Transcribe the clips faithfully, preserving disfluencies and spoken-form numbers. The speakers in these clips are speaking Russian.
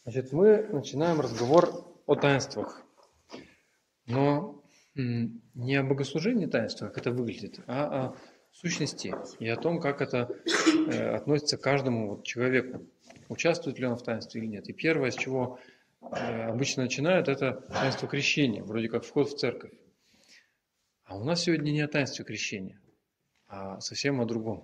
Значит, мы начинаем разговор о таинствах, но не о богослужении таинства, как это выглядит, а о сущности и о том, как это э, относится к каждому вот человеку, участвует ли он в таинстве или нет. И первое, с чего э, обычно начинают, это таинство крещения, вроде как вход в церковь. А у нас сегодня не о таинстве крещения, а совсем о другом.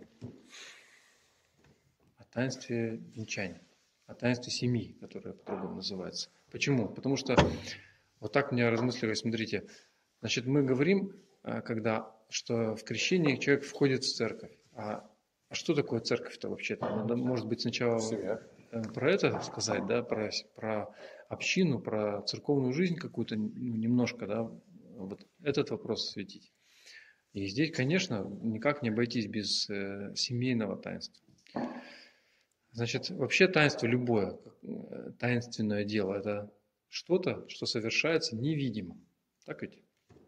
О таинстве венчания, о таинстве семьи, которое по-другому называется. Почему? Потому что вот так мне размысливать, смотрите, значит, мы говорим, когда, что в крещении человек входит в церковь. А, а что такое церковь-то вообще-то? Надо, может быть, сначала Семья. про это сказать, да, про, про общину, про церковную жизнь какую-то, ну, немножко, да, вот этот вопрос осветить. И здесь, конечно, никак не обойтись без э, семейного таинства. Значит, вообще таинство любое, таинственное дело, это что-то, что совершается невидимо. Так ведь?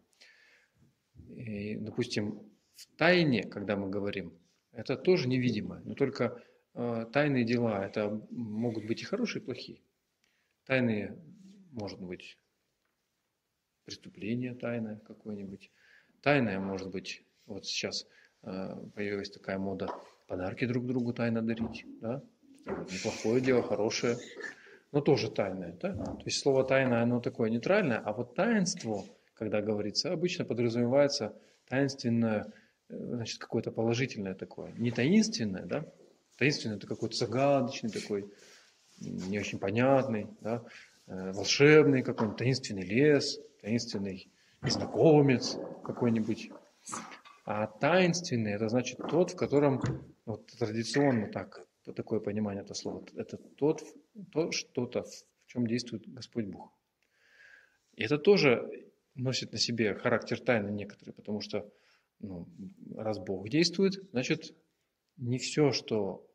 И, допустим, в тайне, когда мы говорим, это тоже невидимо, но только э, тайные дела, это могут быть и хорошие, и плохие. Тайные, может быть, преступление тайное какое-нибудь. Тайное, может быть, вот сейчас э, появилась такая мода, подарки друг другу тайно дарить, да? Неплохое дело, хорошее, но тоже тайное. Да? То есть слово тайное, оно такое нейтральное, а вот таинство, когда говорится, обычно подразумевается таинственное, значит, какое-то положительное такое. Не таинственное, да? Таинственное это какой-то загадочный такой, не очень понятный, да? Волшебный какой-нибудь, таинственный лес, таинственный незнакомец какой-нибудь. А таинственный это значит тот, в котором вот, традиционно так такое понимание этого слова. Это тот, то что-то, в чем действует Господь Бог. И это тоже носит на себе характер тайны некоторые, потому что ну, раз Бог действует, значит, не все, что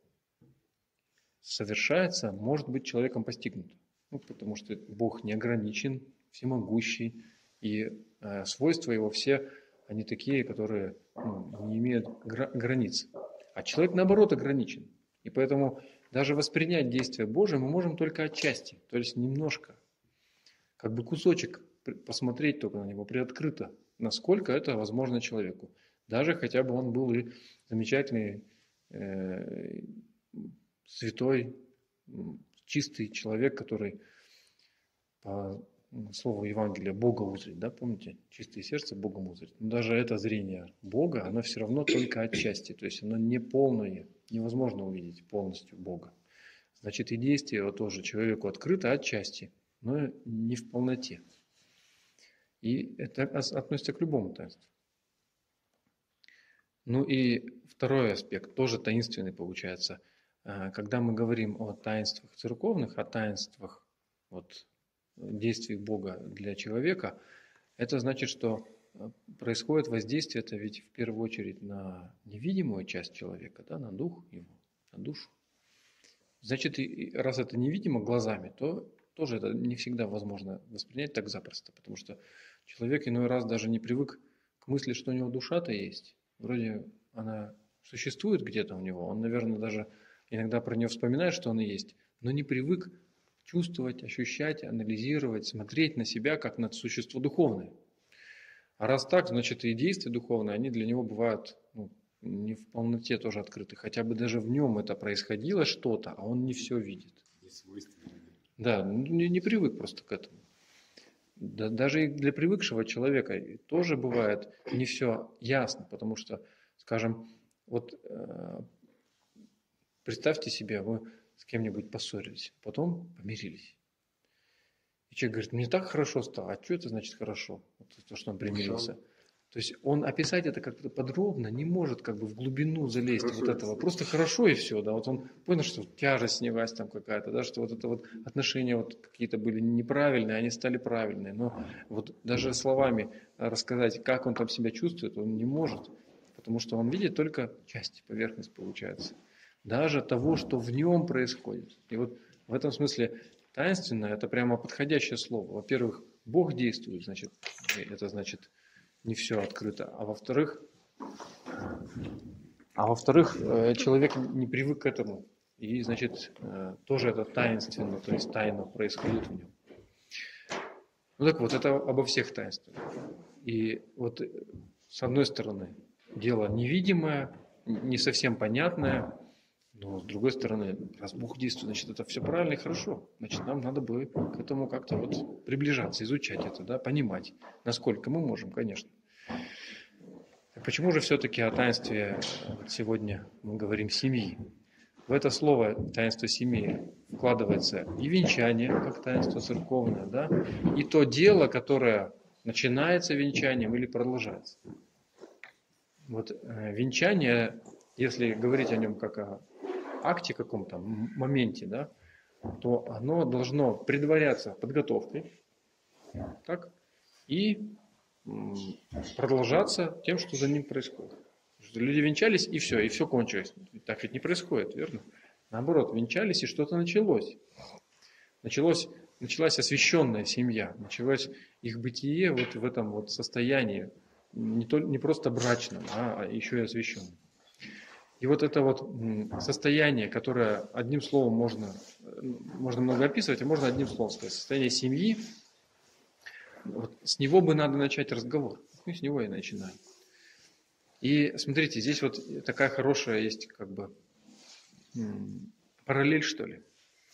совершается, может быть человеком постигнуто. Ну, потому что Бог не ограничен, всемогущий, и э, свойства его все, они такие, которые ну, не имеют гра- границ. А человек, наоборот, ограничен. И поэтому даже воспринять действие Божие мы можем только отчасти, то есть немножко. Как бы кусочек посмотреть только на него приоткрыто, насколько это возможно человеку. Даже хотя бы он был и замечательный, э, святой, чистый человек, который по слову Евангелия Бога узрит, да, помните? Чистое сердце Богом узрит. Но даже это зрение Бога, оно все равно только отчасти, то есть оно не полное, невозможно увидеть полностью Бога. Значит, и действие его тоже человеку открыто отчасти, но не в полноте. И это относится к любому таинству. Ну и второй аспект, тоже таинственный получается. Когда мы говорим о таинствах церковных, о таинствах вот, действий Бога для человека, это значит, что происходит воздействие, это ведь в первую очередь на невидимую часть человека, да, на дух его, на душу. Значит, раз это невидимо глазами, то тоже это не всегда возможно воспринять так запросто, потому что человек иной раз даже не привык к мысли, что у него душа-то есть. Вроде она существует где-то у него, он, наверное, даже иногда про нее вспоминает, что она есть, но не привык чувствовать, ощущать, анализировать, смотреть на себя, как на существо духовное. А раз так, значит и действия духовные, они для него бывают ну, не в полноте тоже открыты. Хотя бы даже в нем это происходило что-то, а он не все видит. Да, не, не привык просто к этому. Да, даже и для привыкшего человека тоже бывает не все ясно, потому что, скажем, вот э, представьте себе, вы с кем-нибудь поссорились, потом помирились. И человек говорит, мне так хорошо стало. А что это значит хорошо? Вот то, что он примирился. То есть он описать это как-то подробно не может как бы в глубину залезть хорошо, вот этого. Просто хорошо и все. Да? Вот он понял, что тяжесть снялась там какая-то, да? Что вот это вот отношения вот какие-то были неправильные, они стали правильные. Но вот даже словами рассказать, как он там себя чувствует, он не может. Потому что он видит только часть, поверхность получается. Даже того, что в нем происходит. И вот в этом смысле таинственное – это прямо подходящее слово. Во-первых, Бог действует, значит, это значит не все открыто. А во-вторых, а во-вторых, человек не привык к этому. и, значит, тоже это таинственно, то есть тайна происходит в нем. Ну так вот, это обо всех таинствах. И вот с одной стороны, дело невидимое, не совсем понятное, но с другой стороны, раз Бог действует, значит, это все правильно и хорошо. Значит, нам надо бы к этому как-то вот приближаться, изучать это, да, понимать, насколько мы можем, конечно. Почему же все-таки о таинстве сегодня мы говорим семьи? В это слово таинство семьи вкладывается и венчание, как таинство церковное, да, и то дело, которое начинается венчанием или продолжается. Вот э, венчание, если говорить о нем как о акте каком-то, моменте, да, то оно должно предваряться подготовкой, так, и м, продолжаться тем, что за ним происходит. Что люди венчались, и все, и все кончилось. Так ведь не происходит, верно? Наоборот, венчались, и что-то началось. Началось, началась освященная семья, началось их бытие вот в этом вот состоянии, не, то, не просто брачном, а еще и освященном. И вот это вот состояние, которое одним словом можно, можно много описывать, а можно одним словом сказать, состояние семьи, вот с него бы надо начать разговор. Мы с него и начинаем. И смотрите, здесь вот такая хорошая есть как бы параллель, что ли.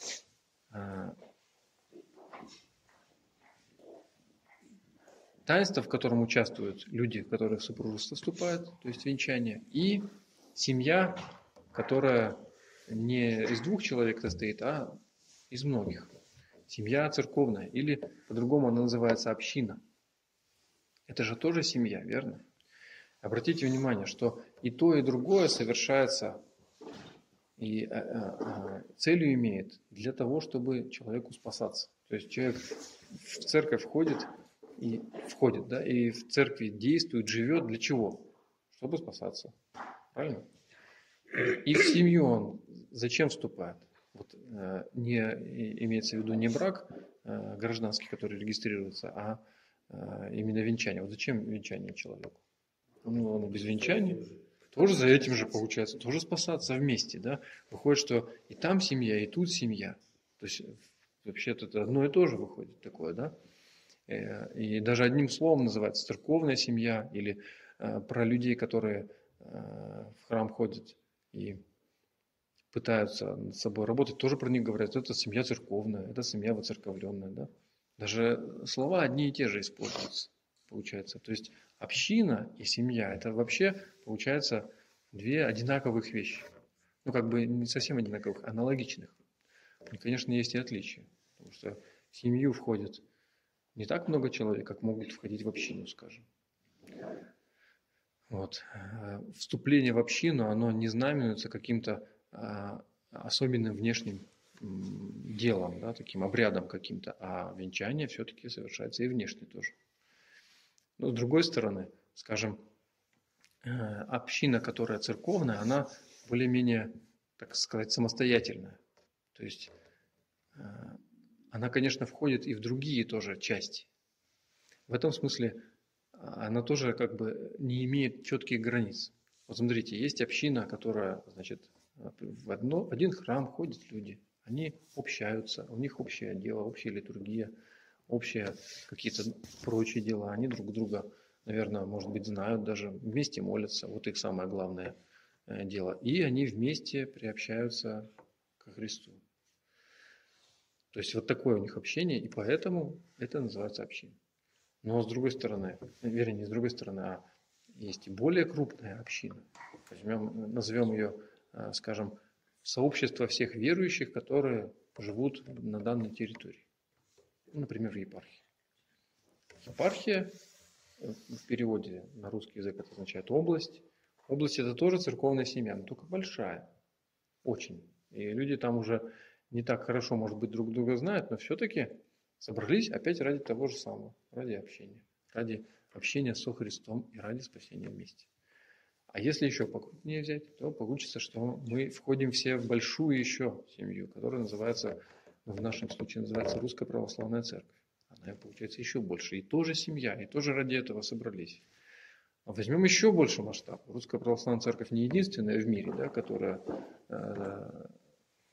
Таинство, в котором участвуют люди, которые в супружество вступают, то есть венчание, и семья, которая не из двух человек состоит, а из многих. Семья церковная, или по-другому она называется община. Это же тоже семья, верно? Обратите внимание, что и то, и другое совершается и а, а, целью имеет для того, чтобы человеку спасаться. То есть человек в церковь входит и входит, да, и в церкви действует, живет для чего? Чтобы спасаться. Правильно? И в семью он зачем вступает? Вот, э, не имеется в виду не брак э, гражданский, который регистрируется, а э, именно венчание. Вот зачем венчание человеку? Ну, он без венчания тоже за этим же получается, тоже спасаться вместе, да? Выходит, что и там семья, и тут семья. То есть вообще-то это одно и то же выходит такое, да? И даже одним словом называется церковная семья, или э, про людей, которые э, в храм ходят и пытаются над собой работать, тоже про них говорят, это семья церковная, это семья воцерковленная, да? Даже слова одни и те же используются, получается. То есть община и семья, это вообще, получается, две одинаковых вещи. Ну, как бы не совсем одинаковых, аналогичных. И, конечно, есть и отличия. Потому что в семью входит не так много человек, как могут входить в общину, скажем. Вот. Вступление в общину, оно не знаменуется каким-то а, особенным внешним делом, да, таким обрядом каким-то, а венчание все-таки совершается и внешне тоже. Но с другой стороны, скажем, община, которая церковная, она более-менее, так сказать, самостоятельная. То есть она, конечно, входит и в другие тоже части. В этом смысле она тоже как бы не имеет четких границ. Вот смотрите, есть община, которая, значит, в одно, один храм ходят люди, они общаются, у них общее дело, общая литургия, общие какие-то прочие дела, они друг друга, наверное, может быть, знают даже, вместе молятся, вот их самое главное дело. И они вместе приобщаются ко Христу. То есть вот такое у них общение, и поэтому это называется община. Но с другой стороны, вернее, не с другой стороны, а есть и более крупная община. Возьмем, назовем ее, скажем, сообщество всех верующих, которые живут на данной территории. Например, в епархии. Епархия в переводе на русский язык это означает область. Область это тоже церковная семья, но только большая. Очень. И люди там уже не так хорошо, может быть, друг друга знают, но все-таки собрались опять ради того же самого, ради общения, ради общения со Христом и ради спасения вместе. А если еще покрупнее взять, то получится, что мы входим все в большую еще семью, которая называется, в нашем случае называется Русская Православная Церковь. Она получается еще больше. И тоже семья, и тоже ради этого собрались. А возьмем еще больше масштаб. Русская Православная Церковь не единственная в мире, да, которая э,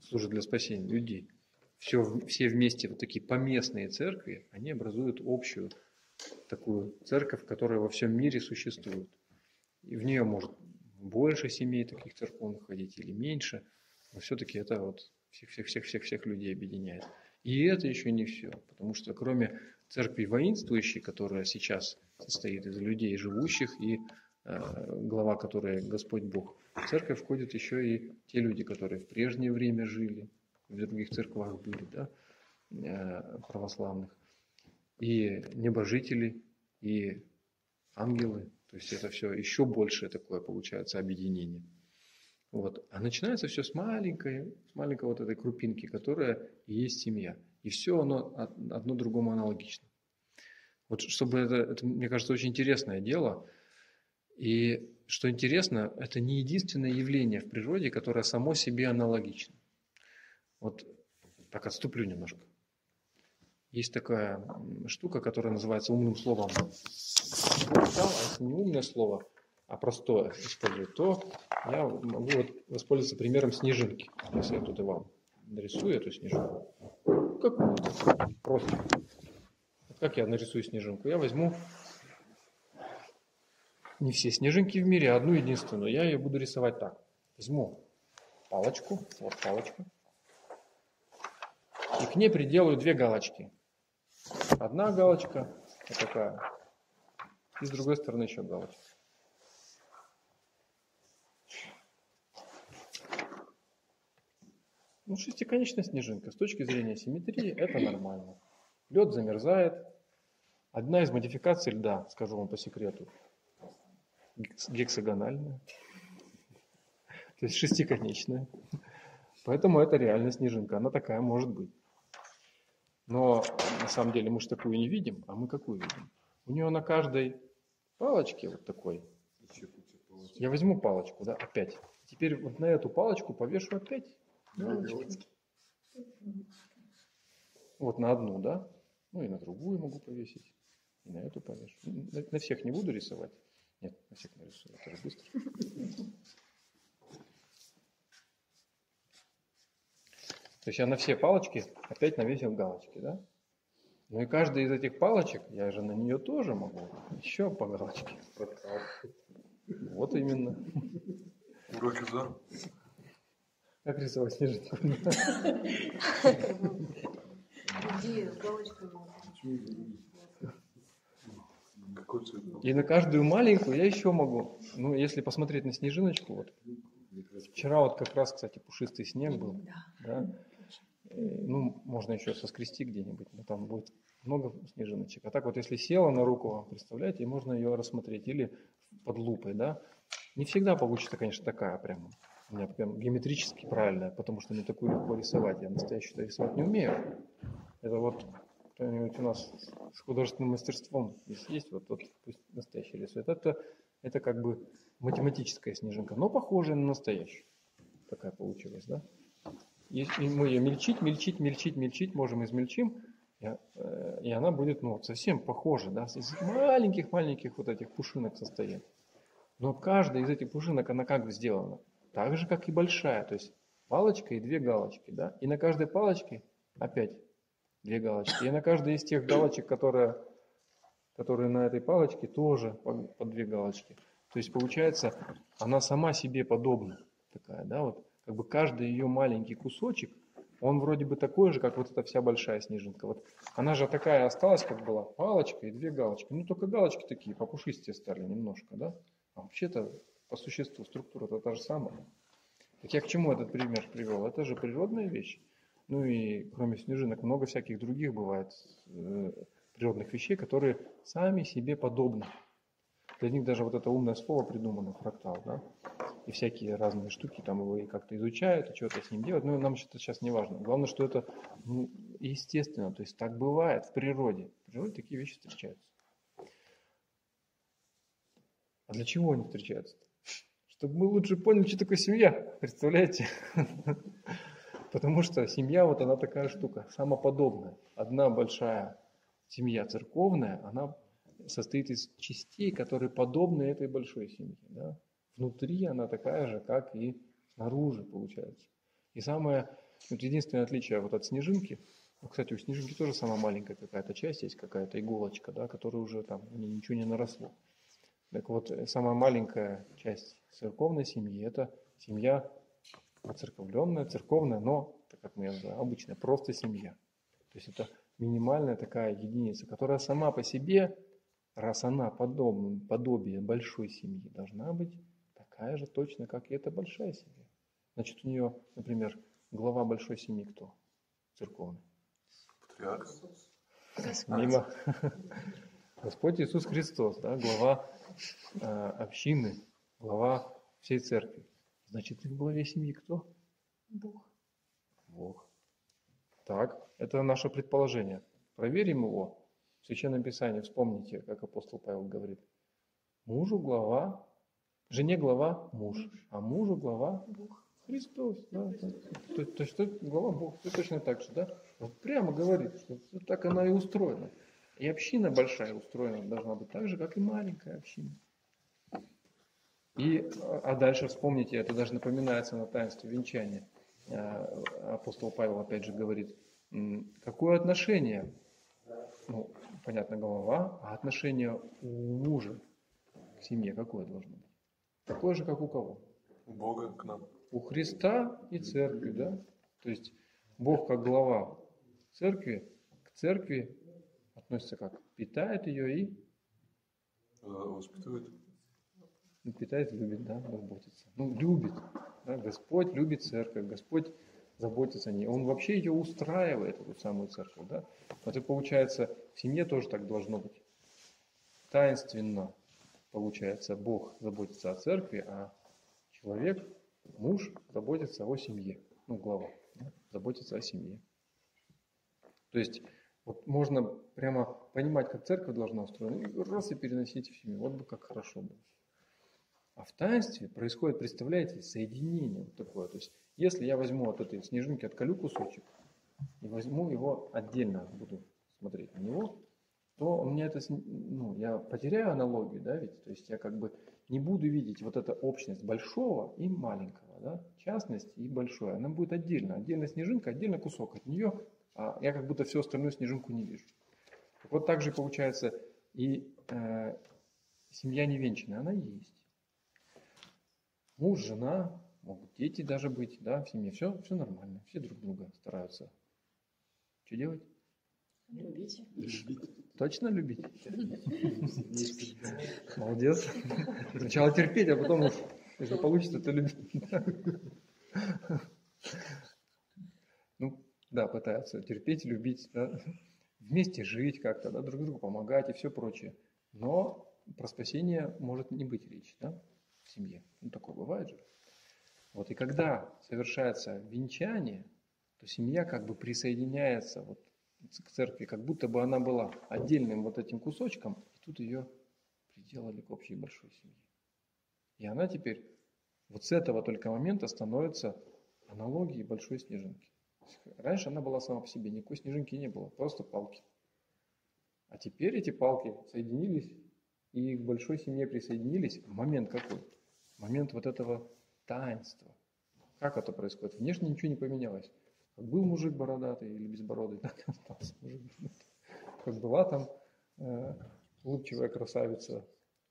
служат для спасения людей. Все, все вместе вот такие поместные церкви, они образуют общую такую церковь, которая во всем мире существует. И в нее может больше семей таких церковных ходить или меньше, но все-таки это вот всех-всех-всех-всех людей объединяет. И это еще не все, потому что кроме церкви воинствующей, которая сейчас состоит из людей живущих и э, глава которой Господь Бог, в церковь входят еще и те люди, которые в прежнее время жили, в других церквах были, да, э, православных, и небожители, и ангелы. То есть это все еще большее такое получается объединение. Вот. А начинается все с маленькой, с маленькой вот этой крупинки, которая и есть семья. И все оно одно другому аналогично. Вот чтобы это, это, мне кажется, очень интересное дело. И что интересно, это не единственное явление в природе, которое само себе аналогично. Вот так отступлю немножко. Есть такая штука, которая называется умным словом. А если не умное слово, а простое использовать, то я могу вот воспользоваться примером снежинки. Если я тут и вам нарисую эту снежинку. Какую-то. Просто. Вот как я нарисую снежинку? Я возьму не все снежинки в мире, а одну единственную. Я ее буду рисовать так. Возьму палочку. Вот палочка. И к ней приделаю две галочки. Одна галочка вот такая. И с другой стороны еще галочка. Ну, шестиконечная снежинка. С точки зрения симметрии это нормально. Лед замерзает. Одна из модификаций льда, скажу вам по секрету, гексагональная. То есть шестиконечная. Поэтому это реально снежинка. Она такая может быть. Но на самом деле мы же такую не видим, а мы какую видим? У нее на каждой палочке вот такой. Я возьму палочку, да, опять. Теперь вот на эту палочку повешу опять галочки. Вот на одну, да? Ну и на другую могу повесить. И на эту повешу. На, на всех не буду рисовать. Нет, на всех нарисую. Это же быстро. То есть я на все палочки опять навесил галочки, да? Ну и каждая из этих палочек, я же на нее тоже могу еще по галочке. Вот именно. Уроки за. Как рисовать снежинку? И на каждую маленькую я еще могу. Ну, если посмотреть на снежиночку, вот. Вчера вот как раз, кстати, пушистый снег был. Да? Ну, можно еще соскрести где-нибудь, но там будет много снежиночек. А так вот, если села на руку, представляете, можно ее рассмотреть или под лупой, да. Не всегда получится, конечно, такая прям, у меня прям геометрически правильная, потому что мне такую легко рисовать. Я настоящую рисовать не умею. Это вот кто-нибудь у нас с художественным мастерством здесь есть, вот тот пусть настоящий рисует. Это, это как бы математическая снежинка, но похожая на настоящую. Такая получилась, да. И мы ее мельчить, мельчить, мельчить, мельчить, можем измельчим, и, э, и она будет, ну, совсем похожа, да, из маленьких-маленьких вот этих пушинок состоит. Но каждая из этих пушинок, она как бы сделана? Так же, как и большая, то есть палочка и две галочки, да, и на каждой палочке опять две галочки, и на каждой из тех галочек, которые, которые на этой палочке, тоже по, по две галочки. То есть получается, она сама себе подобна такая, да, вот. Как бы каждый ее маленький кусочек, он вроде бы такой же, как вот эта вся большая снежинка. Вот она же такая осталась, как была, палочка и две галочки. Ну, только галочки такие, попушистее стали немножко, да? А вообще-то, по существу, структура-то та же самая. Так я к чему этот пример привел? Это же природная вещь. Ну и кроме снежинок много всяких других бывает э, природных вещей, которые сами себе подобны. Для них даже вот это умное слово придумано, фрактал, да? И всякие разные штуки там его и как-то изучают, и что-то с ним делают. Но нам это сейчас не важно. Главное, что это, ну, естественно, то есть так бывает в природе. В природе такие вещи встречаются. А для чего они встречаются? Чтобы мы лучше поняли, что такое семья. Представляете? Потому что семья, вот она такая штука, самоподобная. Одна большая семья церковная, она состоит из частей, которые подобны этой большой семье. Да? Внутри она такая же, как и снаружи, получается. И самое Вот единственное отличие вот от снежинки, ну, кстати, у снежинки тоже самая маленькая какая-то часть есть, какая-то иголочка, да, которая уже там у нее ничего не наросло. Так вот, э, самая маленькая часть церковной семьи – это семья оцерковленная, церковная, но, так как мы ее называем, обычная, просто семья. То есть это минимальная такая единица, которая сама по себе, раз она подобна, подобие большой семьи, должна быть такая же точно, как и эта большая семья. Значит, у нее, например, глава большой семьи кто? Церковный. Патриарх. Мимо. Господь Иисус Христос, да, глава э, общины, глава всей церкви. Значит, в главе семьи кто? Бог. Бог. Так, это наше предположение. Проверим его. В Священном Писании вспомните, как апостол Павел говорит. Мужу глава, жене глава муж, а мужу глава Бог. Христос. Да, да. То, то есть глава Бог. Все точно так же, да? Вот прямо говорит, что так она и устроена. И община большая устроена должна быть так же, как и маленькая община. И, а дальше вспомните, это даже напоминается на таинстве венчания. Апостол Павел опять же говорит, какое отношение, ну, понятно, голова, а отношение у мужа к семье какое должно быть? Такое же, как у кого? У Бога к нам. У Христа и церкви, да? То есть Бог как глава церкви, к церкви относится как? Питает ее и Воспитывает. питает, любит, да, заботится. Ну, любит. Да? Господь любит церковь, Господь заботится о ней. Он вообще ее устраивает, эту самую церковь. Да? Вот и получается, в семье тоже так должно быть. Таинственно, получается, Бог заботится о церкви, а человек, муж, заботится о семье. Ну, глава, да? Заботится о семье. То есть, вот можно прямо понимать, как церковь должна устроена, и раз и переносить в семью. Вот бы как хорошо было. А в таинстве происходит, представляете, соединение вот такое. То есть, если я возьму от этой снежинки, отколю кусочек, и возьму его отдельно, буду смотреть на него, то у меня это, ну, я потеряю аналогию, да, ведь, то есть я как бы не буду видеть вот эту общность большого и маленького, да, частность и большое. Она будет отдельно, отдельно снежинка, отдельно кусок от нее, а я как будто всю остальную снежинку не вижу. Так вот так же получается и э, семья невенчанная, она есть. Муж, жена, могут дети даже быть, да, в семье. Все, все нормально, все друг друга стараются. Что делать? Любите. Точно любить? Молодец. Сначала терпеть, а потом уж, если получится, то любить. Ну, да, пытаются терпеть, любить, да. Вместе жить как-то, да, друг другу помогать и все прочее. Но про спасение может не быть речи, да, в семье. Ну, такое бывает же. Вот, и когда совершается венчание, то семья как бы присоединяется вот к церкви, как будто бы она была отдельным вот этим кусочком, и тут ее приделали к общей большой семье. И она теперь вот с этого только момента становится аналогией большой снежинки. Раньше она была сама по себе, никакой снежинки не было, просто палки. А теперь эти палки соединились и к большой семье присоединились. Момент какой? Момент вот этого таинства. Как это происходит? Внешне ничего не поменялось. Как был мужик бородатый или безбородый, так и остался мужик бородатый. Как была там э, улыбчивая красавица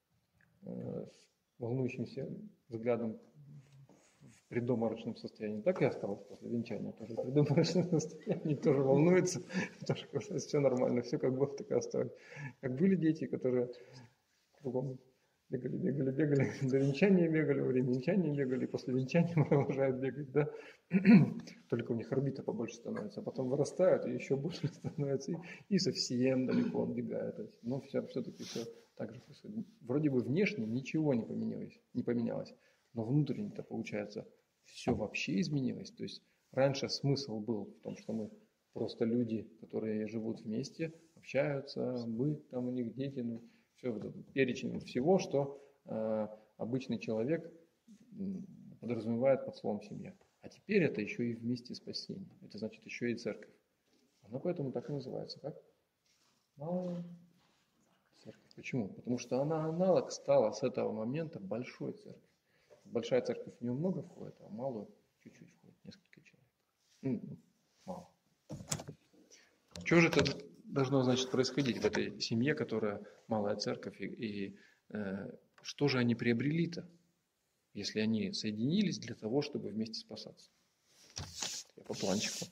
э, с волнующимся взглядом в предобморочном состоянии, так и осталось после венчания. Тоже в предобморочном состоянии, тоже волнуется, тоже все нормально, все как было, так и осталось. Как были дети, которые кругом бегали, бегали, бегали, до венчания бегали, во время венчания бегали, после венчания продолжают бегать, да. Только у них орбита побольше становится, а потом вырастают и еще больше становится, и, и совсем далеко отбегают. Но все, все-таки все так же происходит. Вроде бы внешне ничего не поменялось, не поменялось, но внутренне-то получается все вообще изменилось. То есть раньше смысл был в том, что мы просто люди, которые живут вместе, общаются, быт, там у них дети, ну, все, перечень всего, что э, обычный человек подразумевает под словом семья. А теперь это еще и вместе спасение. Это значит еще и церковь. Она поэтому так и называется. Как? Малая церковь. Почему? Потому что она аналог стала с этого момента большой церковью. Большая церковь в нее много входит, а в малую чуть-чуть входит, несколько человек. М, Мало. Что же это должно, значит, происходить в этой семье, которая малая церковь, и, и, э, что же они приобрели-то, если они соединились для того, чтобы вместе спасаться? Я по планчику.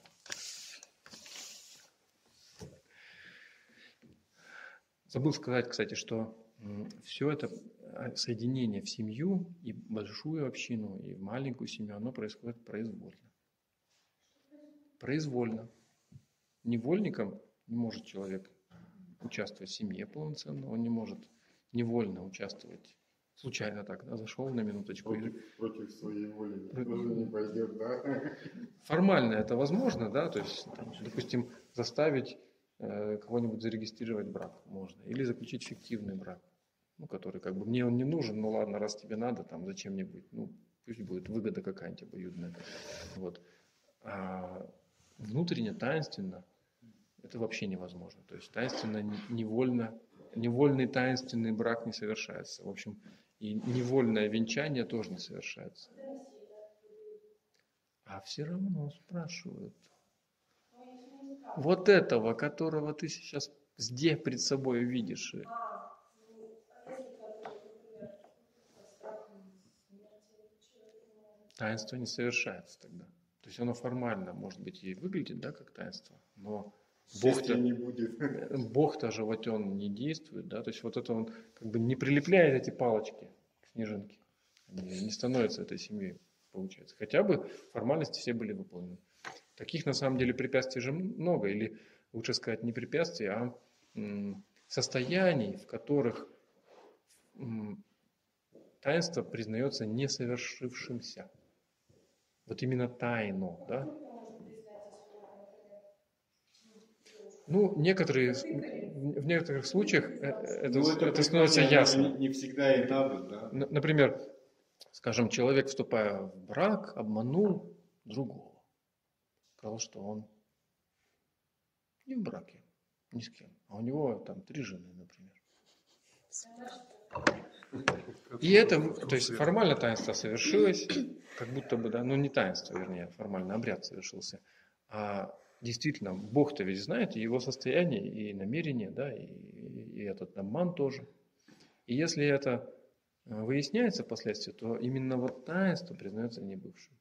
Забыл сказать, кстати, что все это соединение в семью, и большую общину, и маленькую семью, оно происходит произвольно. Произвольно. Невольником не может человек участвовать в семье полноценно, он не может невольно участвовать. Случайно так, да, зашел на минуточку. Против, против своей воли тоже не пойдет, да? Формально это возможно, да, то есть, там, допустим, заставить э, кого-нибудь зарегистрировать брак можно, или заключить фиктивный брак, ну, который как бы мне он не нужен, ну ладно, раз тебе надо, там зачем мне быть, ну пусть будет выгода какая-нибудь обоюдная, вот. А внутренне, таинственно это вообще невозможно, то есть таинственно, невольно, невольный таинственный брак не совершается, в общем, и невольное венчание тоже не совершается. А все равно спрашивают. Вот этого, которого ты сейчас где пред собой видишь. Таинство не совершается тогда. То есть оно формально, может быть, и выглядит, да, как таинство, но Бог-то, не будет. Бог-то животен не действует, да, то есть вот это он как бы не прилепляет эти палочки к снежинке. Они не становятся этой семьей, получается. Хотя бы формальности все были выполнены. Таких на самом деле препятствий же много, или лучше сказать не препятствий, а м, состояний, в которых м, таинство признается несовершившимся. Вот именно тайно, да? Ну, некоторые, в некоторых случаях это, Ну, это, это становится ясно. Не, не всегда и надо, да? Например, скажем, человек, вступая в брак, обманул другого. Сказал, что он не в браке, ни с кем. А у него там три жены, например. И это, то есть формально таинство совершилось, как будто бы, да, ну не таинство, вернее, формально обряд совершился. А действительно, Бог-то ведь знает и его состояние, и намерение, да, и, и этот обман тоже. И если это выясняется впоследствии, то именно вот таинство признается небывшим.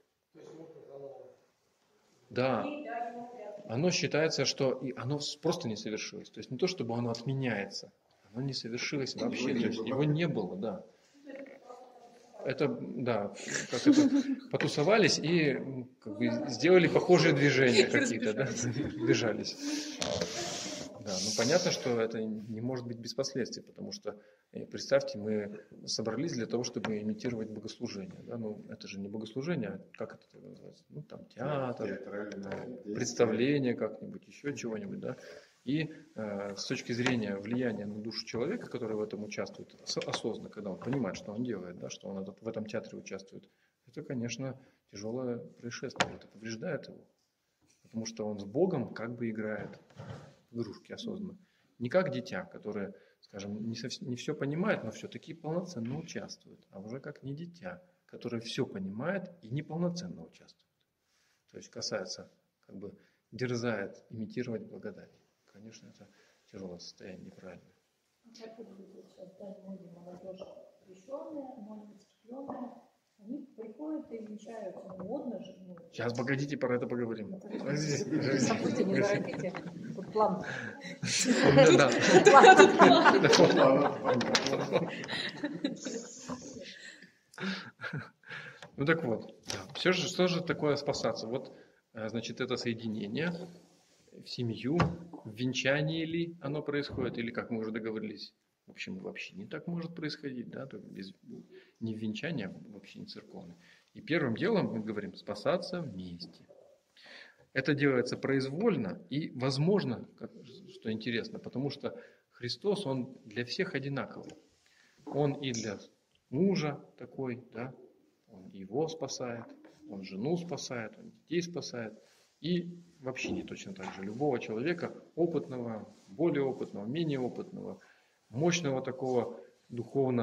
Да, оно считается, что и оно просто не совершилось. То есть не то, чтобы оно отменяется, оно не совершилось вообще. То есть его не было, да. Это, да, как это, потусовались и как бы, сделали похожие движения какие-то, да, сбежались. Да, ну понятно, что это не может быть без последствий, потому что, представьте, мы собрались для того, чтобы имитировать богослужение. Да? Ну, это же не богослужение, а как это называется? Ну, там театр, представление как-нибудь, еще чего-нибудь, да. И э, с точки зрения влияния на душу человека, который в этом участвует, осознанно, когда он понимает, что он делает, да, что он этот, в этом театре участвует, это, конечно, тяжелое происшествие, это повреждает его. Потому что он с Богом как бы играет в игрушки осознанно. Не как дитя, которое, скажем, не, совсем, не все понимает, но все-таки полноценно участвует. А уже как не дитя, которое все понимает и неполноценно участвует. То есть касается, как бы дерзает имитировать благодать. Конечно, это тяжелое состояние, неправильное. Как вы будете создать многие молодежь крещенные, молодые церквенные, они приходят и венчаются, ну, модно же. Ну, сейчас, погодите, про это поговорим. Забудьте, не торопите. Тут план. Да. Ну так вот, все же, что же такое спасаться? Вот, значит, это соединение в семью, в венчании ли оно происходит, или как мы уже договорились, в общем, вообще не так может происходить, да, без, не в венчании, а в общине церковной. И первым делом мы говорим спасаться вместе. Это делается произвольно и возможно, что интересно, потому что Христос, Он для всех одинаковый. Он и для мужа такой, да, Он его спасает, Он жену спасает, Он детей спасает. И в общине точно так же. Любого человека, опытного, более опытного, менее опытного, мощного такого духовно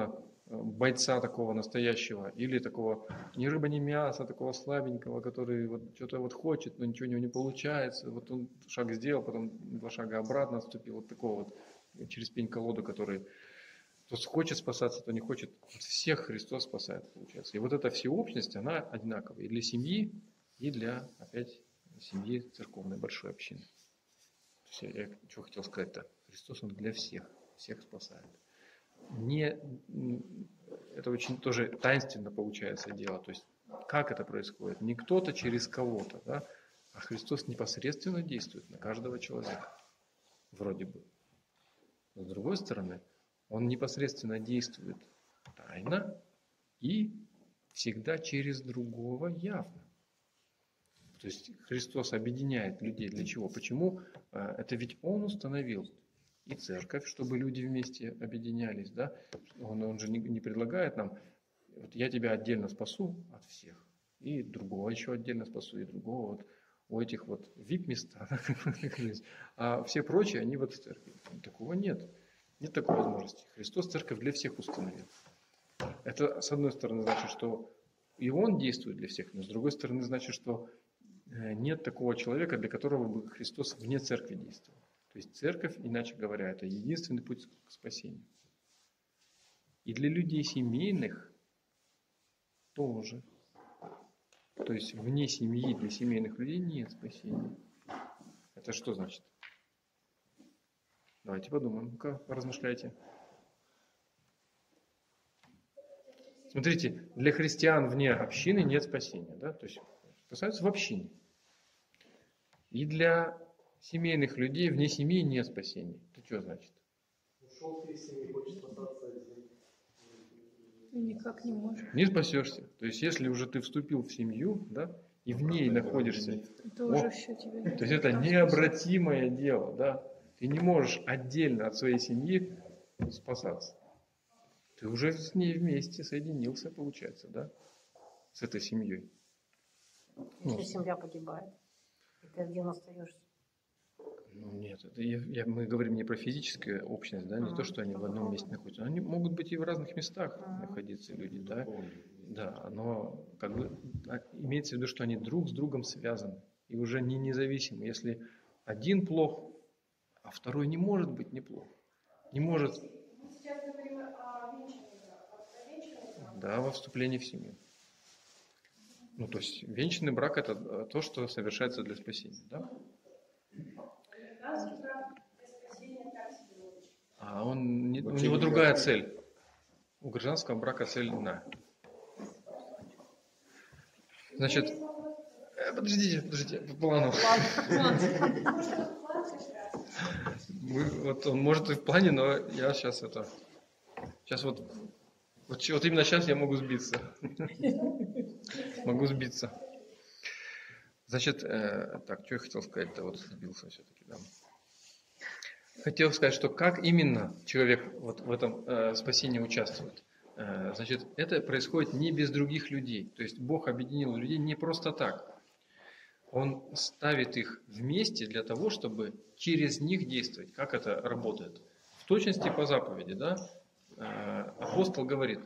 бойца такого настоящего, или такого ни рыба, ни мяса, такого слабенького, который вот что-то вот хочет, но ничего у него не получается. Вот он шаг сделал, потом два шага обратно отступил. Вот такого вот через пень-колоду, который то хочет спасаться, то не хочет. Всех Христос спасает, получается. И вот эта всеобщность, она одинаковая и для семьи, и для, опять, семьи церковной большой общины. То есть я, я что хотел сказать-то? Христос, Он для всех, всех спасает. Не, это очень тоже таинственно получается дело. То есть как это происходит? Не кто-то через кого-то, да? А Христос непосредственно действует на каждого человека. Вроде бы. Но с другой стороны, Он непосредственно действует тайно и всегда через другого явно. То есть Христос объединяет людей для чего? Почему? Это ведь Он установил и церковь, чтобы люди вместе объединялись. Да? Он, он же не, не предлагает нам, вот я тебя отдельно спасу от всех, и другого еще отдельно спасу, и другого вот у этих вот ви ай пи-места. А все прочие, они вот в церкви. Такого нет. Нет такой возможности. Христос церковь для всех установил. Это, с одной стороны, значит, что и Он действует для всех, но с другой стороны, значит, что нет такого человека, для которого бы Христос вне церкви действовал. То есть церковь, иначе говоря, это единственный путь к спасению. И для людей семейных тоже. То есть вне семьи для семейных людей нет спасения. Это что значит? Давайте подумаем. Ну-ка, поразмышляйте. Смотрите, для христиан вне общины нет спасения. Да? То есть спасаются в общине. И для семейных людей вне семьи нет спасения. Это что значит? Ушел ты из семьи, хочешь спасаться. Никак не можешь. Не спасешься. То есть если уже ты вступил в семью, да, и в ней находишься, Это О, уже все тебе. то есть это необратимое дело, да. Ты не можешь отдельно от своей семьи спасаться. Ты уже с ней вместе соединился, получается, да, с этой семьей. Если семья погибает, и ты один остаешься. Ну нет, это я, я, мы говорим не про физическую общность, да, не А, то, что они в одном месте находятся. Они могут быть и в разных местах находиться люди, да. Да, но как бы имеется в виду, что они друг с другом связаны и уже не независимы. Если один плох, а второй не может быть неплох. Не может. Мы сейчас говорим о венчанном браке. О венчанном браке. Да, во вступлении в семью. Ну, то есть венчанный брак – это то, что совершается для спасения, да? Гражданский брак для спасения так себе лучше. А он, не- у Вообще него не другая гражданский. цель. У гражданского брака цель иная. Значит, э, подождите, подождите, по плану. Мы- вот он может и в плане, но я сейчас это... Сейчас вот... Вот, ч- вот именно сейчас я могу сбиться. Могу сбиться. Значит, э, так, что я хотел сказать-то, вот сбился все-таки, да. Хотел сказать, что как именно человек вот в этом э, спасении участвует. Э, значит, это происходит не без других людей. То есть Бог объединил людей не просто так. Он ставит их вместе для того, чтобы через них действовать. Как это работает? В точности по заповеди, да? Э, апостол говорит,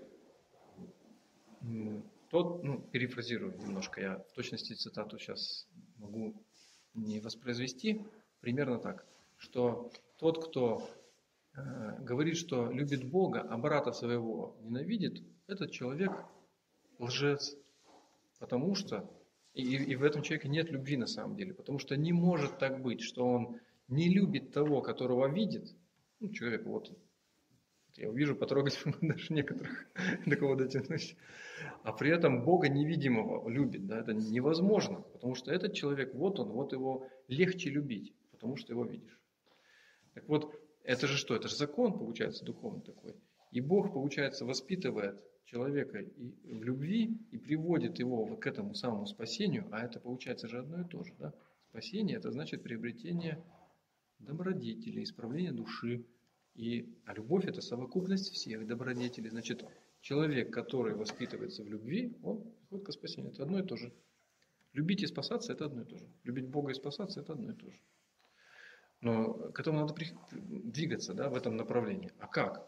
м, тот, ну, перефразирую немножко, я в точности цитату сейчас могу не воспроизвести, примерно так, что тот, кто э, говорит, что любит Бога, а брата своего ненавидит, этот человек лжец, потому что и, и в этом человеке нет любви на самом деле, потому что не может так быть, что он не любит того, которого видит, ну, человек вот, я увижу, потрогать даже некоторых, до кого дотянусь, а при этом Бога невидимого любит, да, это невозможно, потому что этот человек, вот он, вот его легче любить, потому что его видишь. Так вот, это же что? Это же закон, получается, духовный такой. И Бог, получается, воспитывает человека и в любви и приводит его вот к этому самому спасению, а это, получается, же одно и то же. Да? Спасение – это значит приобретение добродетелей, исправление души. И, а любовь – это совокупность всех добродетелей. Значит, человек, который воспитывается в любви, он приходит к спасению. Это одно и то же. Любить и спасаться – это одно и то же. Любить Бога и спасаться – это одно и то же. Но к этому надо при... двигаться, да, в этом направлении. А как?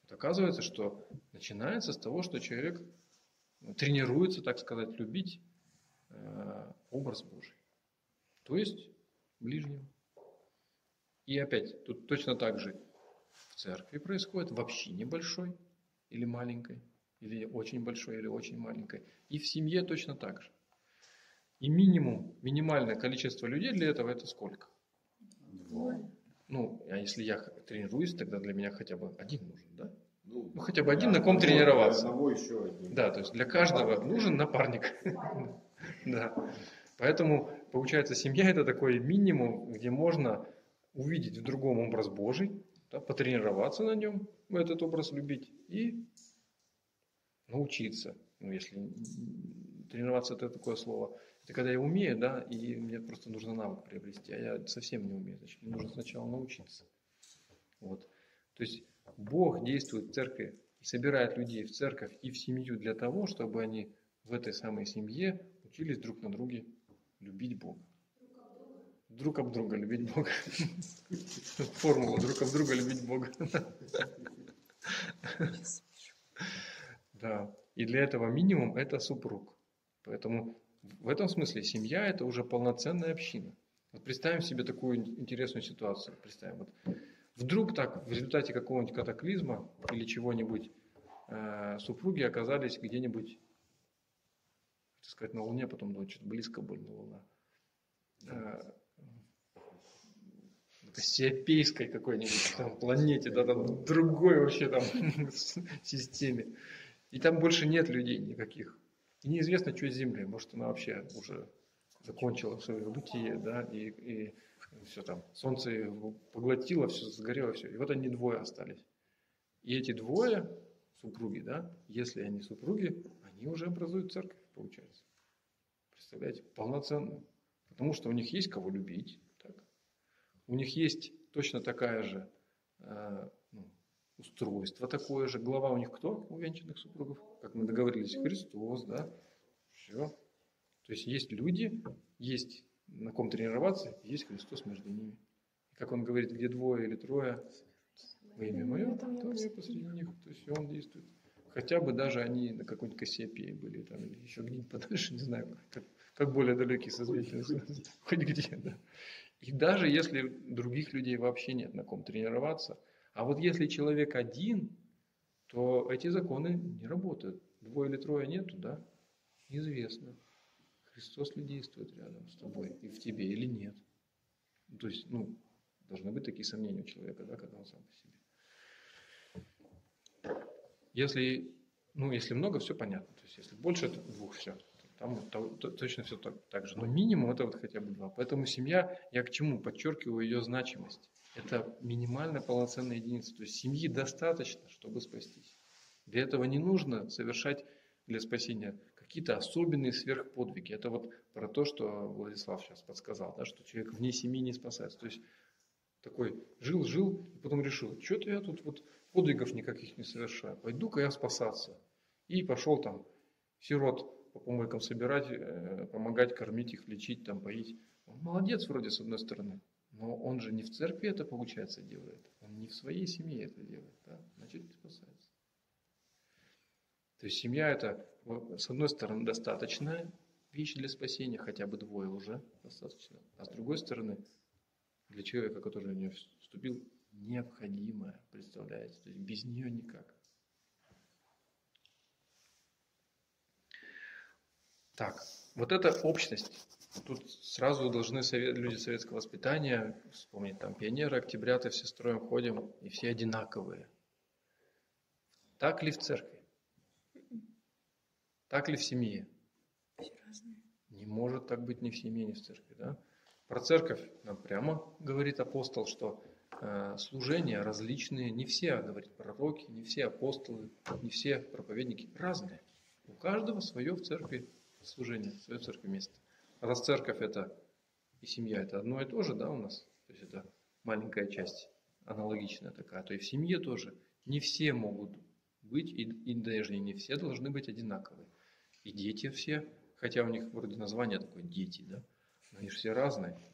Вот оказывается, что начинается с того, что человек тренируется, так сказать, любить э, образ Божий. То есть ближнего. И опять, тут точно так же в церкви происходит, в общине большой или маленькой, или очень большой, или очень маленькой. И в семье точно так же. И минимум, минимальное количество людей для этого это сколько? Двое. Ну, а если я тренируюсь, тогда для меня хотя бы один нужен, да? Ну, Ну, хотя бы один, на для ком одного- тренироваться. для одного еще один. Да, то есть для каждого нужен напарник. Да. Поэтому, получается, семья это такой минимум, где можно увидеть в другом образ Божий, да, потренироваться на нем, этот образ любить и научиться. Ну, если тренироваться это такое слово. Это когда я умею, да, и мне просто нужно навык приобрести, а я совсем не умею. Значит, мне нужно сначала научиться. Вот. То есть Бог действует в церкви и собирает людей в церковь и в семью для того, чтобы они в этой самой семье учились друг на друге любить Бога. Друг об друга любить Бога. Формула друг об друга любить Бога. Да. И для этого минимум это супруг. Поэтому в этом смысле семья это уже полноценная община. Вот представим себе такую интересную ситуацию. Представим, вот вдруг так в результате какого-нибудь катаклизма или чего-нибудь э, супруги оказались где-нибудь, так сказать, на Луне, потом ну, что-то близко больно Луна. Э, Кассиопейской какой-нибудь там планете, да, там другой вообще там системе. И там больше нет людей никаких. И неизвестно, что с Землей. Может, она вообще уже закончила свое бытие, да, и, и все там, солнце поглотило, все сгорело, все. И вот они двое остались. И эти двое, супруги, да, если они супруги, они уже образуют церковь, получается. Представляете, полноценную. Потому что у них есть кого любить. Так? У них есть точно такая же э, ну, устройство такое же. Глава у них кто? У венчанных супругов? Как мы договорились, Христос, да? Все. То есть есть люди, есть на ком тренироваться, есть Христос между ними. Как он говорит, где двое или трое во имя мое, там я посреди них. То есть он действует. Хотя бы даже они на какой-нибудь Кассиопее были, там, или еще где-нибудь подальше, не знаю, как, как более далекие созвездия. Хоть где, да. И даже если других людей вообще нет на ком тренироваться, а вот если человек один, то эти законы не работают. Двое или трое нету, да? Неизвестно. Христос ли действует рядом с тобой и в тебе или нет. То есть, ну, должны быть такие сомнения у человека, да, когда он сам по себе. Если, ну, если много, все понятно. То есть, если больше двух, все. Там то, то, точно все так, так же. Но минимум это вот хотя бы два. Поэтому семья, я к чему? Подчеркиваю ее значимость. Это минимально полноценная единица. То есть семьи достаточно, чтобы спастись. Для этого не нужно совершать для спасения какие-то особенные сверхподвиги. Это вот про то, что Владислав сейчас подсказал, да, что человек вне семьи не спасается. То есть такой жил-жил, и потом решил, что-то я тут вот подвигов никаких не совершаю. Пойду-ка я спасаться. И пошел там сирот по помойкам собирать, э, помогать, кормить их, лечить, там, поить. Он молодец вроде с одной стороны, но он же не в церкви это, получается, делает. Он не в своей семье это делает. Да? Значит, не спасается. То есть семья это, с одной стороны, достаточная вещь для спасения, хотя бы двое уже достаточно. А с другой стороны, для человека, который в нее вступил, необходимая, представляете? То есть без нее никак. Так, вот эта общность. Тут сразу должны совет, люди советского воспитания вспомнить, там пионеры, октябрята, все строем ходим, и все одинаковые. Так ли в церкви? Так ли в семье? Не может так быть ни в семье, ни в церкви. Да? Про церковь нам прямо говорит апостол, что э, служения различные. Не все, говорит, пророки, не все апостолы, не все проповедники. Разные. У каждого свое в церкви служение, свое в церкви место. Раз церковь это и семья это одно и то же, да, у нас. То есть это маленькая часть, аналогичная такая. То и в семье тоже не все могут быть, и, и даже не все должны быть одинаковые. И дети все, хотя у них вроде название такое дети, да, но они же все разные.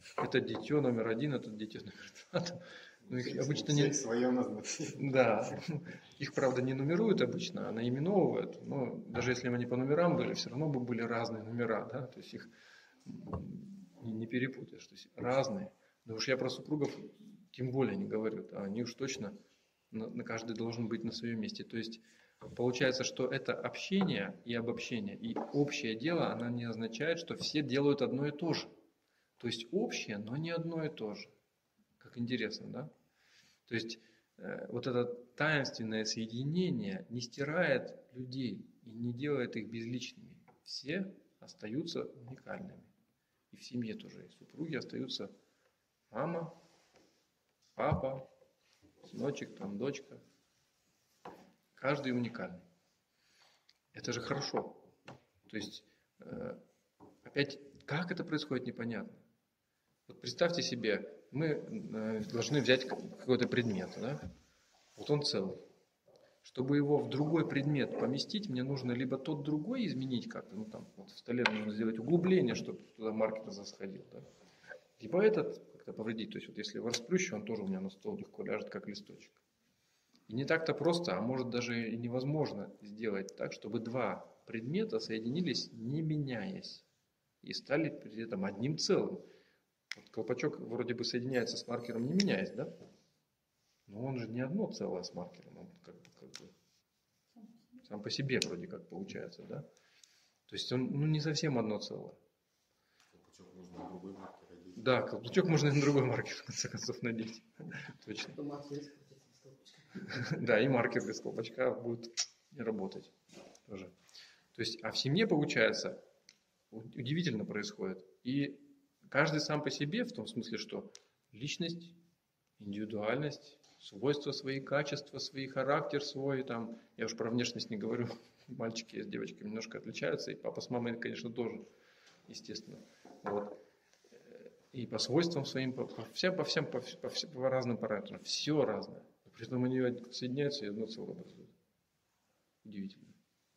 это дитё номер один, это дитё номер два. Там, ну, их обычно У не... всех свое назначение. Да, их, правда, не нумеруют обычно, а наименовывают. Но даже если бы они по номерам были, все равно бы были разные номера, да, то есть их не не перепутаешь, то есть разные. Да уж я про супругов тем более не говорю, а они уж точно, на, на каждый должен быть на своем месте. То есть получается, что это общение и обобщение, и общее дело, оно не означает, что все делают одно и то же. То есть общее, но не одно и то же. Как интересно, да? То есть э, вот это таинственное соединение не стирает людей и не делает их безличными. Все остаются уникальными. И в семье тоже. И супруги остаются мама, папа, сыночек, там, дочка. Каждый уникальный. Это же хорошо. То есть, э, опять, как это происходит, непонятно. Вот представьте себе, мы э, должны взять какой-то предмет, да? Вот он целый. Чтобы его в другой предмет поместить, мне нужно либо тот другой изменить как-то, ну там вот в столе нужно сделать углубление, чтобы туда маркер засходил, да? Либо этот как-то повредить. То есть вот если его расплющу, он тоже у меня на стол легко ляжет, как листочек. И не так-то просто, а может даже и невозможно сделать так, чтобы два предмета соединились, не меняясь, и стали при этом одним целым. Вот колпачок вроде бы соединяется с маркером, не меняясь, да? Но он же не одно целое с маркером, он как бы, как бы сам по себе вроде как получается, да? То есть он ну, не совсем одно целое. Колпачок можно на другой маркер одеть. Да, колпачок можно и на другой маркер в конце концов надеть. Точно. Да, и маркер без колпачка будет не работать тоже. То есть, а в семье получается удивительно происходит. И каждый сам по себе, в том смысле, что личность, индивидуальность, свойства свои, качества свои, характер свой, там, я уж про внешность не говорю, мальчики с девочками немножко отличаются, и папа с мамой, конечно, тоже, естественно. Вот. И по свойствам своим, по, по всем, по всем, по, по, по разным параметрам, все разное. При этом они соединяются и одно целое образуют. Удивительно.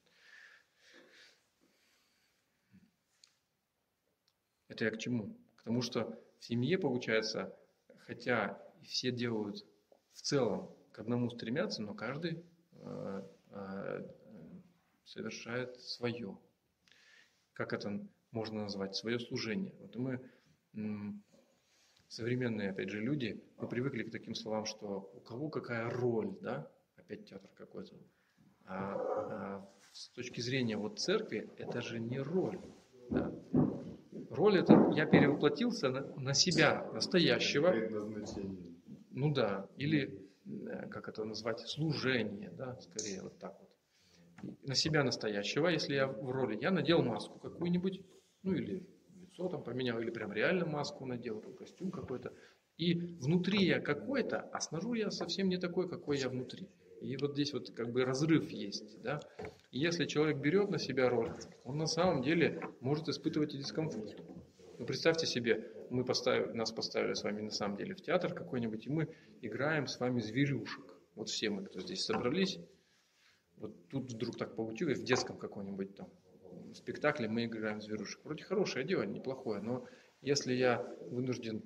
Это я к чему? К тому, что в семье, получается, хотя все делают в целом, к одному стремятся, но каждый э, э, совершает свое. Как это можно назвать? Свое служение. Вот мы, м, современные, опять же, люди, мы привыкли к таким словам, что у кого какая роль, да? Опять театр какой-то. А, а с точки зрения вот церкви, это же не роль. Да? Роль это я перевоплотился на, на себя, настоящего. Предназначение. Ну да, или как это назвать, служение, да, скорее вот так вот. На себя настоящего, если я в роли, я надел маску какую-нибудь, ну или лицо там поменял, или прям реально маску надел, там костюм какой-то. И внутри я какой-то, а снаружи я совсем не такой, какой я внутри. И вот здесь вот как бы разрыв есть, да. И если человек берет на себя роль, он на самом деле может испытывать и дискомфорт. Ну, представьте себе, мы поставили, нас поставили с вами на самом деле в театр какой-нибудь, и мы играем с вами зверюшек. Вот все мы, кто здесь собрались, вот тут вдруг так получилось, в детском каком-нибудь там спектакле мы играем зверюшек. Вроде хорошее дело, неплохое, но если я вынужден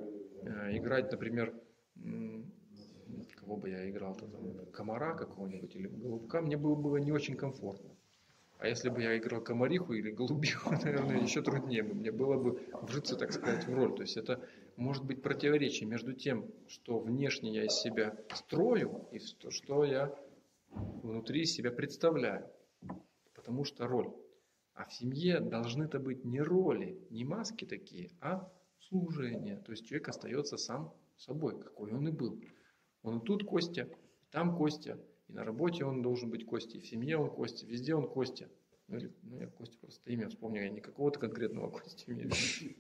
э, играть, например, м- кого бы я играл, -то, там, комара какого-нибудь или голубка, мне было, было не очень комфортно. А если бы я играл комариху или голубиху, наверное, еще труднее бы. Мне было бы вжиться, так сказать, в роль. То есть это может быть противоречие между тем, что внешне я из себя строю, и то, что я внутри из себя представляю. Потому что роль. А в семье должны-то быть не роли, не маски такие, а служение. То есть человек остается сам собой, какой он и был. Он и тут Костя, и там Костя. И на работе он должен быть Костей, в семье он Костя, везде он Костя. Ну, или, ну я Костя просто имя вспомню, я не какого-то конкретного Костя имею в виду.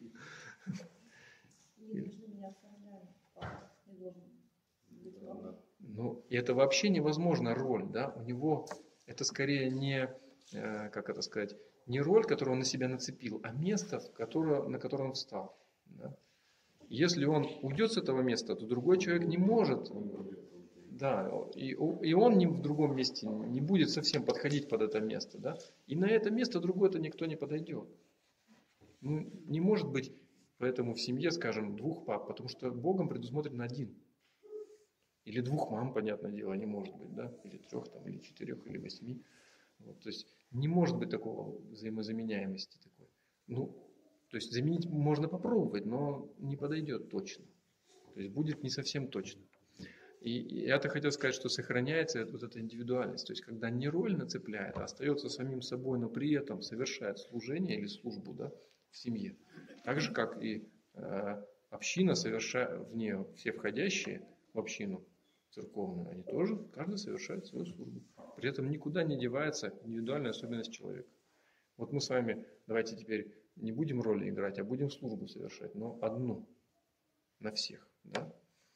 Не должны меня оформлять, не должен быть папа. Ну, и это вообще невозможно роль, да, у него это скорее не, э, как это сказать, не роль, которую он на себя нацепил, а место, в которое, на которое он встал. Да? Если он уйдет с этого места, то другой человек не может. Да, и, и он не в другом месте не будет совсем подходить под это место, да, и на это место другое-то никто не подойдет. Ну, не может быть поэтому в семье, скажем, двух пап, потому что Богом предусмотрен один. Или двух мам, понятное дело, не может быть, да? Или трех, там, или четырех, или восьми. Вот, то есть не может быть такого взаимозаменяемости такой. Ну, то есть заменить можно попробовать, но не подойдет точно. То есть будет не совсем точно. И, и я-то хотел сказать, что сохраняется вот эта индивидуальность. То есть когда не роль нацепляет, а остается самим собой, но при этом совершает служение или службу, да, в семье. Так же, как и э, община, совершает, в нее все входящие в общину церковную, они тоже, каждый совершает свою службу. При этом никуда не девается индивидуальная особенность человека. Вот мы с вами, давайте теперь не будем роли играть, а будем службу совершать, но одну на всех, да?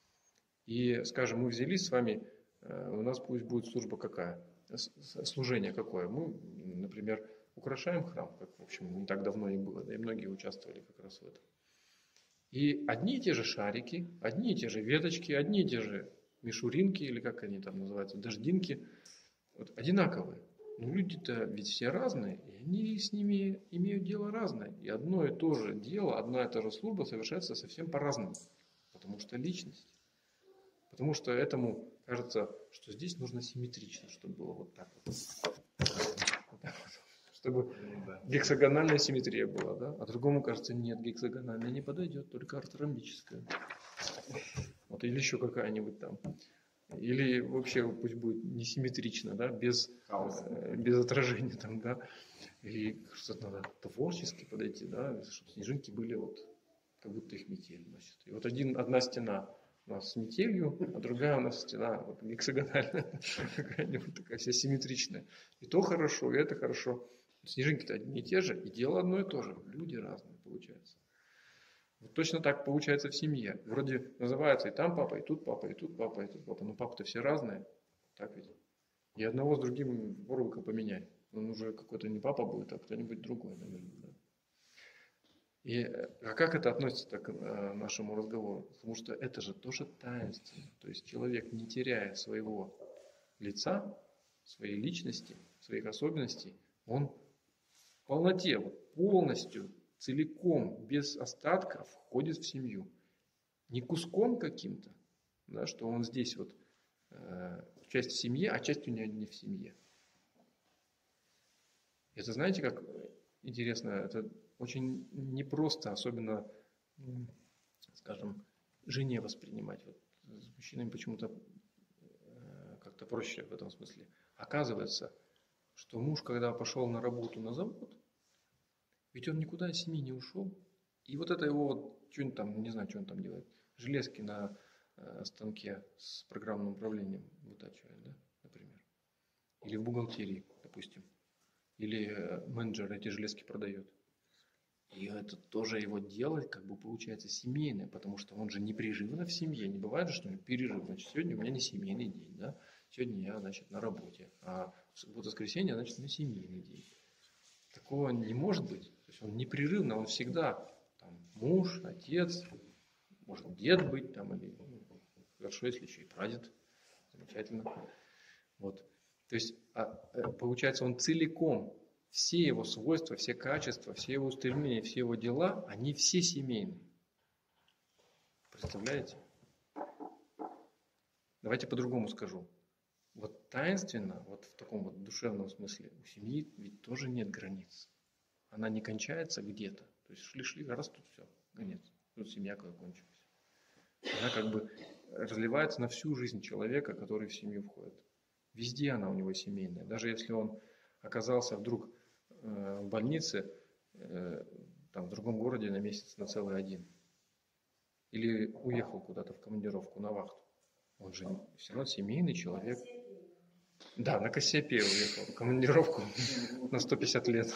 И, скажем, мы взялись с вами, у нас пусть будет служба какая, служение какое. Мы, например, украшаем храм, как, в общем, не так давно и было, да и многие участвовали как раз в этом. И одни и те же шарики, одни и те же веточки, одни и те же мишуринки, или как они там называются, дождинки, вот, одинаковые. Но люди-то ведь все разные, и они с ними имеют дело разное. И одно и то же дело, одна и та же служба совершается совсем по-разному. Потому что личность. Потому что этому кажется, что здесь нужно симметрично, чтобы было вот так вот. Вот так вот. Чтобы гексагональная симметрия была, да? А другому кажется, нет, гексагональная не подойдет, только ортромбическая. Вот, или еще какая-нибудь там. Или вообще пусть будет несимметрично, да, без, э, без отражения там, да. Или что-то надо творчески подойти, да, чтобы снежинки были вот, как будто их метель носит. И вот один, одна стена у нас с метелью, а другая у нас стена вот, гексагональная, какая-нибудь такая вся симметричная. И то хорошо, и это хорошо. Снежинки-то одни и те же, и дело одно и то же. Люди разные получаются. Вот точно так получается в семье. Вроде называется и там папа, и тут папа, и тут папа, и тут папа. Но папа-то все разные. Так ведь? И одного с другим попробуй-ка поменяй. Он уже какой-то не папа будет, а кто-нибудь другой, наверное. Да? И, а как это относится к э, нашему разговору? Потому что это же тоже таинство. То есть человек, не теряя своего лица, своей личности, своих особенностей, он в полноте, вот полностью, целиком, без остатка входит в семью. Не куском каким-то, да, что он здесь вот э, часть в семье, а часть у него не в семье. Это знаете, как интересно, это очень непросто, особенно, скажем, жене воспринимать. Вот с мужчинами почему-то э, как-то проще в этом смысле. Оказывается, что муж, когда пошел на работу на завод, ведь он никуда из семьи не ушел. И вот это его, вот, что-нибудь там, не знаю, что он там делает, железки на э, станке с программным управлением вытачивает, да, например. Или в бухгалтерии, допустим. Или э, менеджер эти железки продает. И это тоже его дело, как бы получается семейное, потому что он же непрерывно в семье. Не бывает же, что перерыв. Значит, сегодня у меня не семейный день, да. Сегодня я, значит, на работе. А в субботу-воскресенье, значит, у меня семейный день. Такого не может быть. То есть он непрерывно, он всегда там, муж, отец, может дед быть, там, или ну, хорошо, если еще и прадед. Замечательно. Вот. То есть а, получается, он целиком, все его свойства, все качества, все его устремления, все его дела, они все семейные. Представляете? Давайте по-другому скажу. Вот таинственно, вот в таком вот душевном смысле, у семьи ведь тоже нет границ. Она не кончается где-то. То есть шли-шли, раз тут все, конец. Тут семья как кончилась. Она как бы разливается на всю жизнь человека, который в семью входит. Везде она у него семейная. Даже если он оказался вдруг э, в больнице, э, там, в другом городе на месяц, на целый один. Или уехал куда-то в командировку, на вахту. Он же все равно семейный человек. Да, на Кассиопею уехал в командировку на сто пятьдесят лет.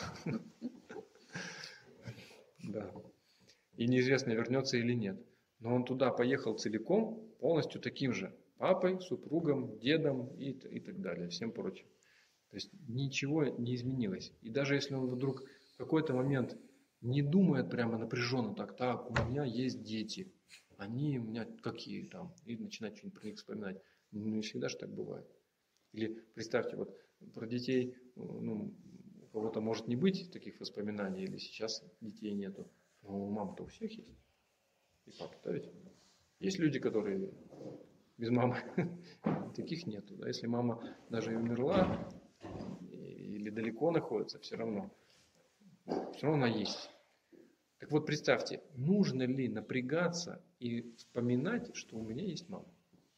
Да. И неизвестно, вернется или нет. Но он туда поехал целиком, полностью таким же папой, супругом, дедом и, и так далее, всем прочим. То есть ничего не изменилось. И даже если он вдруг в какой-то момент не думает прямо напряженно, так, так, у меня есть дети, они у меня какие там, и начинать что-нибудь про них вспоминать. Ну, не всегда же так бывает. Или представьте, вот про детей, ну, у кого-то может не быть таких воспоминаний, или сейчас детей нету. Но мама-то у всех есть. И папа, да ведь? Есть люди, которые без мамы. Таких нету. Да? Если мама даже и умерла, или далеко находится, все равно. Все равно она есть. Так вот, представьте, нужно ли напрягаться и вспоминать, что у меня есть мама?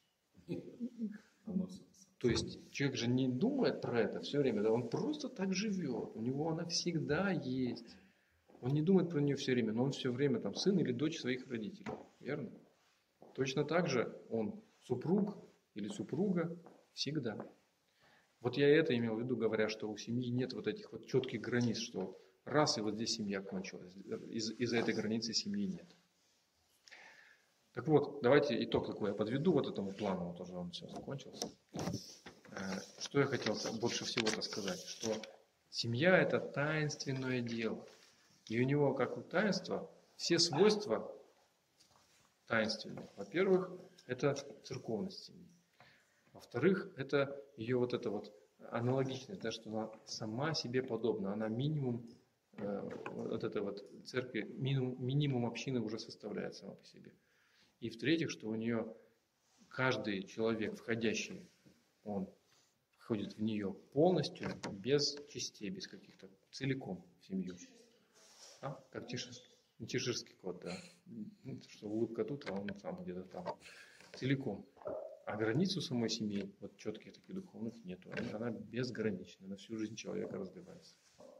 То есть человек же не думает про это все время, да? Он просто так живет, у него она всегда есть. Он не думает про нее все время, но он все время там сын или дочь своих родителей, верно? Точно так же он супруг или супруга всегда. Вот я это имел в виду, говоря, что у семьи нет вот этих вот четких границ, что раз и вот здесь семья кончилась, из- из-за этой границы семьи нет. Так вот, давайте итог такой я подведу вот этому плану, вот уже он все закончился. Э, Что я хотел больше всего-то сказать, что семья это таинственное дело. И у него, как у таинства, все свойства таинственные. Во-первых, это церковность семьи. Во-вторых, это ее вот эта вот аналогичность, да, что она сама себе подобна. Она минимум э, вот этой вот церкви, минимум, минимум общины уже составляет сама по себе. И в-третьих, что у нее каждый человек, входящий, он входит в нее полностью, без частей, без каких-то, целиком в семью. А? Как чеширский, чеширский кот, да. Что улыбка тут, а он сам где-то там. Целиком. А границ у самой семьи, вот четких таких духовных, нету. Она безгранична, на всю жизнь человека развивается.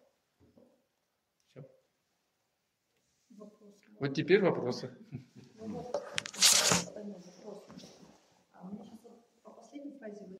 Все. Вопрос. Вот теперь вопросы. Ну, вот, остальной вопрос. А у меня сейчас вот по последней фразе